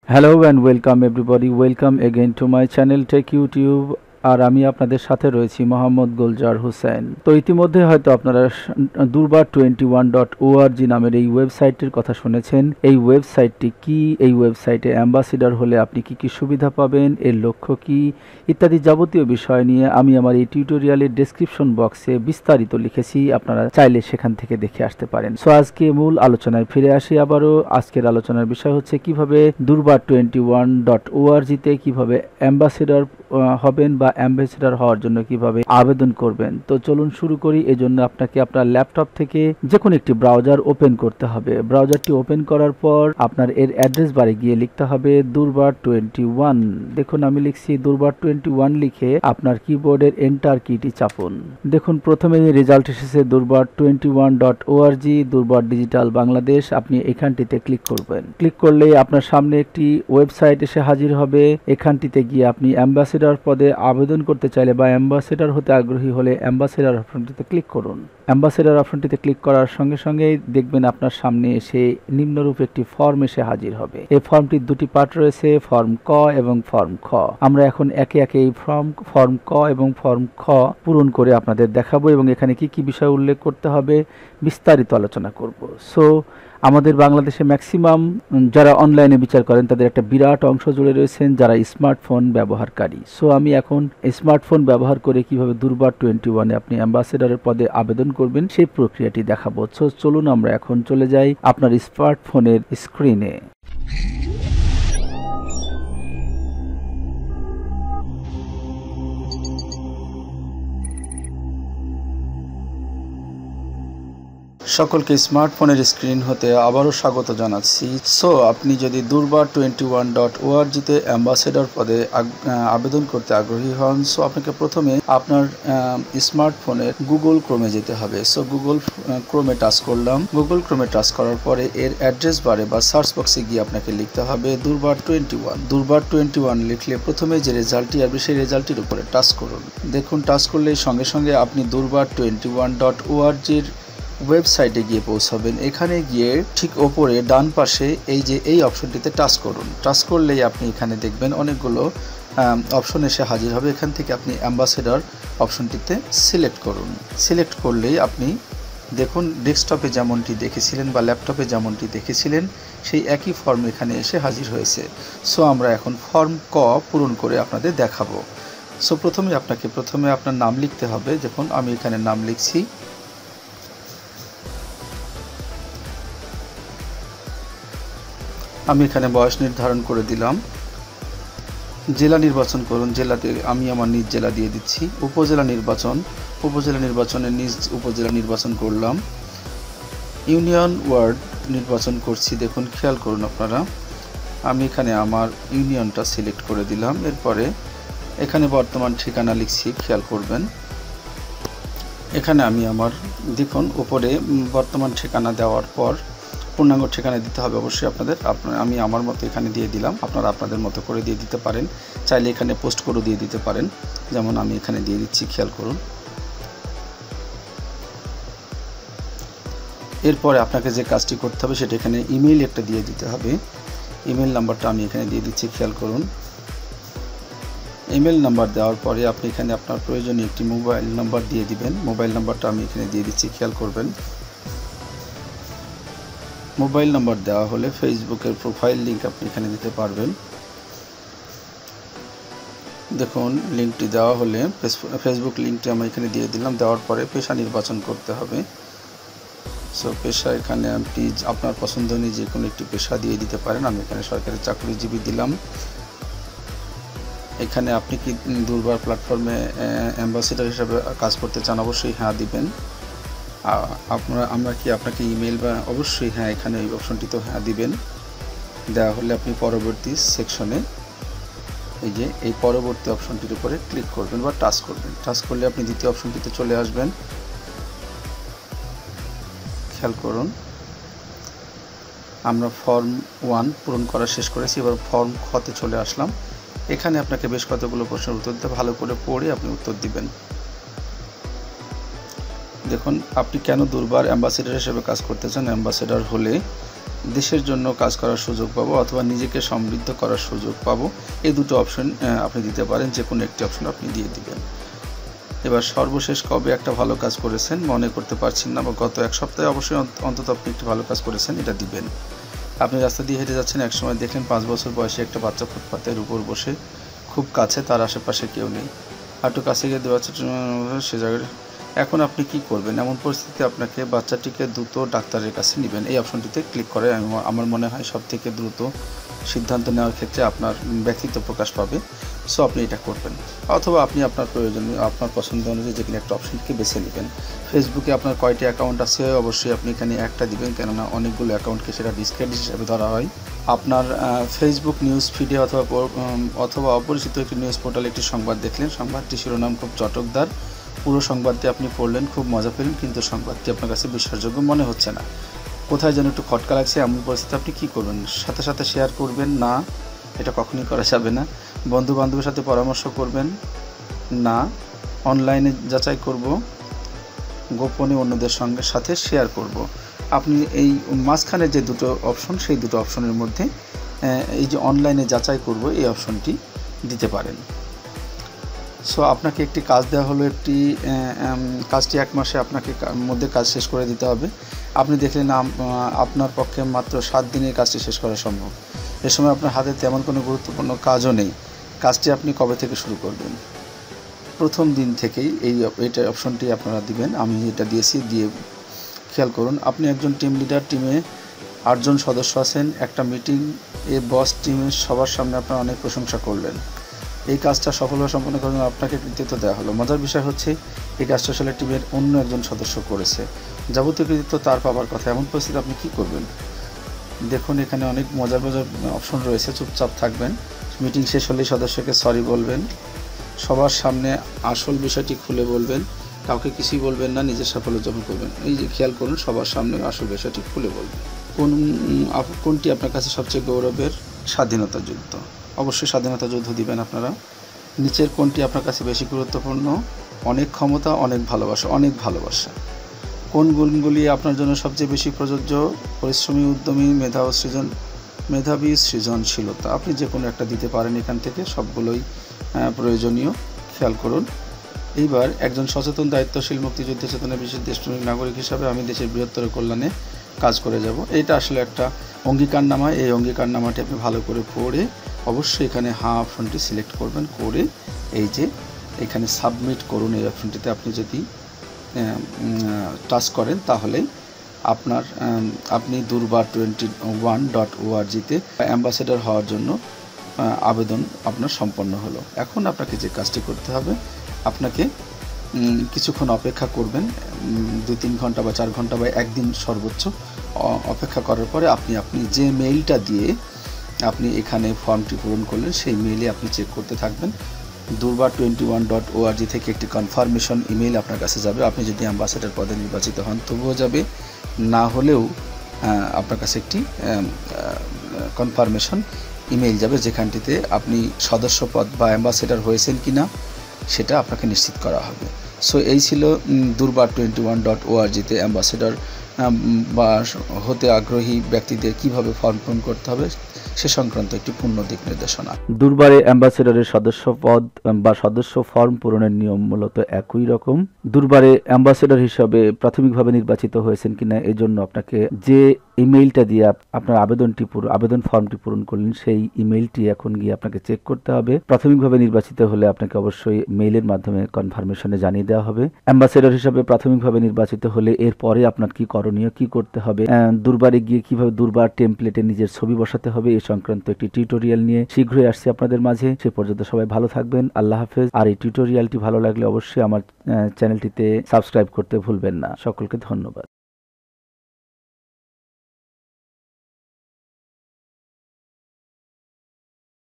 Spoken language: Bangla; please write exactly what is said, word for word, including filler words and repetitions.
Hello and welcome everybody. Welcome again to my channel Tech YouTube. আর আমি আপনাদের সাথে রয়েছি মোহাম্মদ গুলজার হোসেন। তো ইতিমধ্যে হয়তো আপনারা দুর্বার টোয়েন্টি ওয়ান ডট ওআরজি নামের এই ওয়েবসাইটটির কথা শুনেছেন। এই ওয়েবসাইটটি কি, এই ওয়েবসাইটে অ্যাম্বাসিডর হলে আপনি কি কি সুবিধা পাবেন, এর লক্ষ্য কি ইত্যাদি যাবতীয় বিষয় নিয়ে আমি আমার এই টিউটোরিয়ালের ডেসক্রিপশন বক্সে বিস্তারিত লিখেছি, আপনারা চাইলে সেখান থেকে দেখে আসতে পারেন। সো আজকে মূল আলোচনায় ফিরে আসি আবারও। আজকের আলোচনার বিষয় হচ্ছে কিভাবে দুর্বার টোয়েন্টি ওয়ান ডট ওআরজিতে কিভাবে অ্যাম্বাসিডর হবেন বা অ্যাম্বাসিডর হওয়ার জন্য কিভাবে আবেদন করবেন। তো চলুন শুরু করি। এজন্য আপনাকে আপনার ল্যাপটপ থেকে যে কোনো একটি ব্রাউজার ওপেন করতে হবে। ব্রাউজারটি ওপেন করার পর আপনার এর অ্যাড্রেস বারে গিয়ে লিখতে হবে দুর্বার টোয়েন্টি ওয়ান। দেখুন আমি লিখছি দুর্বার টোয়েন্টি ওয়ান, লিখে আপনার কিবোর্ডের এন্টার কিটি চাপুন। দেখুন প্রথমে রেজাল্ট এসেছে Durbar twenty one dot O R G, Durbar digital Bangladesh. আপনি এখানটিতে ক্লিক করবেন। ক্লিক করলে আপনার সামনে একটি ওয়েবসাইট এসে হাজির হবে। এখানটিতে গিয়ে আপনি অ্যাম্বাসিডর পদে আবেদন করতে চাইলে বা অ্যাম্বাসিডর হতে আগ্রহী হলে অ্যাম্বাসিডর অপশনটিতে ক্লিক করুন। অ্যাম্বাসিডর অপশনটিতে ক্লিক করার সঙ্গে সঙ্গেই দেখবেন আপনার সামনে এসে নিম্নরূপ একটি ফর্ম এসে হাজির হবে। এই ফর্মটির দুটি পার্ট রয়েছে, ফর্ম ক এবং ফর্ম খ। আমরা এখন একে একে এই ফর্ম ফর্ম ক এবং ফর্ম খ পূরণ করে আপনাদের দেখাবো এবং এখানে কি কি বিষয় উল্লেখ করতে হবে বিস্তারিত আলোচনা করব। সো আমাদের বাংলাদেশে ম্যাক্সিমাম যারা অনলাইনে বিচার করেন তাদের একটা বিরাট অংশ জুড়ে রয়েছেন যারা স্মার্টফোন ব্যবহারকারী। সো আমি এখন স্মার্টফোন ব্যবহার করে কিভাবে দুর্বার টোয়েন্টি ওয়ানে আপনি অ্যাম্বাসেডরের পদে আবেদন করবেন সেই প্রক্রিয়াটি দেখাবো। সো চলুন আমরা এখন চলে যাই আপনার স্মার্টফোনের স্ক্রিনে। সকলকে স্মার্টফোনের স্ক্রিন হতে আবারও স্বাগত জানাচ্ছি। সো আপনি যদি দুর্বার টোয়েন্টি ওয়ান ডট ওআরজিতে অ্যাম্বাসেডর পদে আবেদন করতে আগ্রহী হন, সো আপনাকে প্রথমে আপনার স্মার্টফোনের গুগল ক্রোমে যেতে হবে। সো গুগল ক্রোমে টাচ করলাম। গুগল ক্রোমে টাচ করার পরে এর অ্যাড্রেস বারে বা সার্চ বক্সে গিয়ে আপনাকে লিখতে হবে Durbar twenty one. Durbar twenty one লিখলে প্রথমে যে রেজাল্টটি আসবে সেই রেজাল্টটির উপরে টাচ করুন। দেখুন টাচ করলে সঙ্গে সঙ্গে আপনি দুর্বার টোয়েন্টি ওয়ান ডট ওআরজির ওয়েবসাইটে গিয়ে পৌঁছাবেন। এখানে গিয়ে ঠিক ওপরে ডান পাশে এই যে এই অপশনটিতে টাচ করুন। টাচ করলেই আপনি এখানে দেখবেন অনেকগুলো অপশন এসে হাজির হবে। এখান থেকে আপনি অ্যাম্বাসেডর অপশনটিতে সিলেক্ট করুন। সিলেক্ট করলেই আপনি দেখুন ডেস্কটপে যেমনটি দেখেছিলেন বা ল্যাপটপে যেমনটি দেখেছিলেন সেই একই ফর্ম এখানে এসে হাজির হয়েছে। সো আমরা এখন ফর্ম ক পূরণ করে আপনাদের দেখাবো। সো প্রথমে আপনাকে প্রথমে আপনার নাম লিখতে হবে। দেখুন আমি এখানে নাম লিখছি। আমি এখানে বয়স নির্ধারণ করে দিলাম। জেলা নির্বাচন করুন। জেলাতে আমি আমার নিজ জেলা দিয়ে দিচ্ছি। উপজেলা নির্বাচন, উপজেলা নির্বাচনে নিজ উপজেলা নির্বাচন করলাম। ইউনিয়ন ওয়ার্ড নির্বাচন করছি। দেখুন খেয়াল করুন আপনারা, আমি এখানে আমার ইউনিয়নটা সিলেক্ট করে দিলাম। এরপরে এখানে বর্তমান ঠিকানা লিখছি, খেয়াল করবেন। এখানে আমি আমার দেখুন উপরে বর্তমান ঠিকানা দেওয়ার পর পূর্ণাঙ্গ ঠিকানা দিতে হবে অবশ্যই আপনাদের। আপনার আমি আমার মতো এখানে দিয়ে দিলাম, আপনারা আপনাদের মতো করে দিয়ে দিতে পারেন। চাইলে এখানে পোস্ট করে দিয়ে দিতে পারেন, যেমন আমি এখানে দিয়ে দিচ্ছি, খেয়াল করুন। এরপরে আপনাকে যে কাজটি করতে হবে সেটা এখানে ইমেইল একটা দিয়ে দিতে হবে। ইমেল নাম্বারটা আমি এখানে দিয়ে দিচ্ছি, খেয়াল করুন। ইমেল নাম্বার দেওয়ার পরে আপনি এখানে আপনার প্রয়োজনীয় একটি মোবাইল নাম্বার দিয়ে দিবেন। মোবাইল নাম্বারটা আমি এখানে দিয়ে দিচ্ছি, খেয়াল করবেন। মোবাইল নাম্বার দেওয়া হলে ফেসবুকের প্রোফাইল লিঙ্ক আপনি এখানে দিতে পারবেন। দেখুন লিঙ্কটি দেওয়া হলে ফেসবুক লিঙ্কটি আমি এখানে দিয়ে দিলাম। দেওয়ার পরে পেশা নির্বাচন করতে হবে। সো পেশা এখানে আপনি আপনার পছন্দ অনুযায়ী যে কোনো একটি পেশা দিয়ে দিতে পারেন। আমি এখানে সরকারি চাকরিজীবী দিলাম। এখানে আপনি কি দুর্বার প্ল্যাটফর্মে অ্যাম্বাসেডর হিসাবে কাজ করতে চান, অবশ্যই হ্যাঁ দিবেন। আপনারা আমরা কি আপনাকে ইমেল বা অবশ্যই হ্যাঁ এখানে এই অপশনটি তো হ্যাঁ দিবেন। দেওয়া হলে আপনি পরবর্তী সেকশনে এই যে এই পরবর্তী অপশনটির উপরে ক্লিক করবেন বা টাচ করবেন। টাচ করলে আপনি দ্বিতীয় অপশনটিতে চলে আসবেন। খেয়াল করুন আমরা ফর্ম ওয়ান পূরণ করা শেষ করেছি। এবার ফর্ম খতে চলে আসলাম। এখানে আপনাকে বেশ কতগুলো প্রশ্নের উত্তর দিতে, ভালো করে পড়ে আপনি উত্তর দিবেন। দেখুন আপনি কেন দুর্বার অ্যাম্বাসেডর হিসেবে কাজ করতে চান। অ্যাম্বাসেডর হলে দেশের জন্য কাজ করার সুযোগ পাবো অথবা নিজেকে সমৃদ্ধ করার সুযোগ পাবো, এই দুটো অপশন আপনি দিতে পারেন, যে কোনো একটি অপশন আপনি দিয়ে দিবেন। এবার সর্বশেষ কবে একটা ভালো কাজ করেছেন মনে করতে পারছেন না, বা গত এক সপ্তাহে অবশ্যই অন্তত আপনি একটি ভালো কাজ করেছেন, এটা দিবেন। আপনি রাস্তা দিয়ে হেঁটে যাচ্ছেন, একসময় দেখলেন পাঁচ বছর বয়সে একটা বাচ্চা ফুটপাতের উপর বসে, খুব কাছে, তার আশেপাশে কেউ নেই, একটু কাছে গিয়ে দেওয়া সে জায়গায়। এখন আপনি কি করবেন? এমন পরিস্থিতিতে আপনাকে বাচ্চাটিকে দ্রুত ডাক্তারের কাছে নেবেন, এই অপশনটিতে ক্লিক করে আমার মনে হয় সব থেকে দ্রুত সিদ্ধান্ত নেওয়ার ক্ষেত্রে আপনার ব্যক্তিত্ব প্রকাশ পাবে। সো আপনি এটা করবেন, অথবা আপনি আপনার প্রয়োজনীয় আপনার পছন্দ অনুযায়ী যে কোনো একটা অপশনকে বেছে নেবেন। ফেসবুকে আপনার কয়টি অ্যাকাউন্ট আছে অবশ্যই আপনি এখানে একটা দিবেন, কেননা অনেকগুলো অ্যাকাউন্টকে সেটা ডিসক্রেডিট হিসেবে ধরা হয়। আপনার ফেসবুক নিউজ ফিডে অথবা অথবা অপরিচিত একটি নিউজ পোর্টালে একটি সংবাদ দেখলেন, সংবাদটি শিরোনাম খুব চটকদার, পুরো সংবাদটি আপনি পড়লেন, খুব মজা পেলেন, কিন্তু সংবাদটি আপনার কাছে বিশ্বাসযোগ্য মনে হচ্ছে না, কোথায় যেন একটু খটকা লাগছে, এমন পরিস্থিতি আপনি কী করবেন? সাথে সাথে শেয়ার করবেন না, এটা কখনোই করা যাবে না। বন্ধু বান্ধবের সাথে পরামর্শ করবেন না, অনলাইনে যাচাই করব, গোপনে অন্যদের সঙ্গে সাথে শেয়ার করব। আপনি এই মাঝখানে যে দুটো অপশন, সেই দুটো অপশনের মধ্যে এই যে অনলাইনে যাচাই করব এই অপশনটি দিতে পারেন। সো আপনাকে একটি কাজ দেওয়া হলো, একটি কাজটি এক মাসে আপনাকে মধ্যে কাজ শেষ করে দিতে হবে। আপনি দেখলেন আপনার পক্ষে মাত্র সাত দিনের কাজটি শেষ করা সম্ভব, এ সময় আপনার হাতে তেমন কোনো গুরুত্বপূর্ণ কাজও নেই, কাজটি আপনি কবে থেকে শুরু করবেন? প্রথম দিন থেকেই এই এইটা অপশনটি আপনারা দিবেন, আমি এটা দিয়েছি, দিয়ে খেয়াল করুন আপনি একজন টিম লিডার, টিমে আটজন সদস্য আছেন, একটা মিটিং এ বস টিমের সবার সামনে আপনারা অনেক প্রশংসা করলেন, এই কাজটা সফলভাবে সম্পন্ন করার জন্য আপনাকে কৃতিত্ব দেওয়া হলো। মজার বিষয় হচ্ছে এই কাজটা আসলে টিমের অন্য একজন সদস্য করেছে, যাবতীয় কৃতিত্ব তার পাবার কথা, এমন পরিস্থিতি আপনি কী করবেন? দেখুন এখানে অনেক মজার মজার অপশন রয়েছে। চুপচাপ থাকবেন, মিটিং শেষ হলেই সদস্যকে সরি বলবেন, সবার সামনে আসল বিষয়টি খুলে বলবেন, কাউকে কিছুই বলবেন না, নিজের সাফল্য যখন করবেন, এই যে খেয়াল করুন সবার সামনে আসল বিষয়টি খুলে বলবেন। কোন কোনটি আপনার কাছে সবচেয়ে গৌরবের? স্বাধীনতা যুদ্ধ, অবশ্যই স্বাধীনতা যুদ্ধ দিবেন আপনারা। নিচের কোনটি আপনার কাছে বেশি গুরুত্বপূর্ণ? অনেক ক্ষমতা, অনেক ভালোবাসা, অনেক ভালোবাসা। কোন গুণগুলি আপনার জন্য সবচেয়ে বেশি প্রযোজ্য? পরিশ্রমী, উদ্যমী, মেধা ও সৃজন মেধাবী, সৃজনশীলতা। আপনি যে কোনো একটা দিতে পারেন, এখান থেকে সবগুলোই প্রয়োজনীয়, খেয়াল করুন। এইবার একজন সচেতন, দায়িত্বশীল, মুক্তিযুদ্ধ চেতনা বিশেষ দেশপ্রেমিক নাগরিক হিসাবে আমি দেশের বৃহত্তর কল্যাণে কাজ করে যাব, এটা আসলে একটা অঙ্গীকারনামা। এই অঙ্গীকারনামাটি আপনি ভালো করে পড়ে অবশ্যই এখানে হা অপশনটি সিলেক্ট করবেন, করে এই যে এখানে সাবমিট করুন, এই অপশনটিতে আপনি যদি টাচ করেন তাহলে আপনার আপনি দুর্বার টোয়েন্টি ওয়ান ডট ওআরজিতে অ্যাম্বাসেডর হওয়ার জন্য আবেদন আপনার সম্পন্ন হলো। এখন আপনাকে যে কাজটি করতে হবে, আপনাকে কিছুক্ষণ অপেক্ষা করবেন, দুই তিন ঘন্টা বা চার ঘন্টা বা একদিন সর্বোচ্চ অপেক্ষা করার পরে আপনি আপনি যে মেইলটা দিয়ে আপনি এখানে ফর্মটি পূরণ করলেন, সেই মেইলে আপনি চেক করতে থাকবেন। দুর্বার টোয়েন্টি ওয়ান ডট ওআরজি থেকে একটি কনফার্মেশন ইমেইল আপনার কাছে যাবে, আপনি যদি অ্যাম্বাসেডর পদে নির্বাচিত হন তবুও যাবে, না হলেও আপনার কাছে একটি কনফার্মেশন ইমেইল যাবে, যেখানটিতে আপনি সদস্য পদ বা অ্যাম্বাসেডর হয়েছেন কি না সেটা আপনাকে নিশ্চিত করা হবে। সো এই ছিল দুর্বার টোয়েন্টি ওয়ান ডট ওআরজিতে অ্যাম্বাসেডর বা হতে আগ্রহী ব্যক্তিদের কিভাবে ফর্ম পূরণ করতে হবে সে সংক্রান্ত একটি পূর্ণ দিক নির্দেশনা। দুর্বারে অ্যাম্বাসেডরের সদস্য পদ বা সদস্য ফর্ম পূরণের নিয়ম মূলত একই রকম। দুর্বারে অ্যাম্বাসেডর হিসাবে প্রাথমিকভাবে নির্বাচিত হয়েছেন কিনা এজন্য আপনাকে যে ইমেইলটা দিয়ে আপনার আবেদনটি আবেদন ফর্মটি পূরণ করলেন, সেই ইমেইলটি এখন গিয়ে আপনাকে চেক করতে হবে। প্রাথমিকভাবে নির্বাচিত হলে আপনাকে অবশ্যই মেইলের মাধ্যমে কনফার্মেশনে জানিয়ে দেওয়া হবে। অ্যাম্বাসেডর হিসাবে প্রাথমিকভাবে নির্বাচিত হলে এরপরে আপনার কি করণীয়, কি করতে হবে, দুর্বারে গিয়ে কিভাবে দুর্বার টেমপ্লেটে নিজের ছবি বসাতে হবে, এই সংক্রান্ত একটি টিউটোরিয়াল নিয়ে শীঘ্রই আসছি আপনাদের মাঝে। সে পর্যন্ত সবাই ভালো থাকবেন, আল্লাহ হাফেজ। আর এই টিউটোরিয়ালটি ভালো লাগলে অবশ্যই আমার চ্যানেলটিতে সাবস্ক্রাইব করতে ভুলবেন না। সকলকে ধন্যবাদ।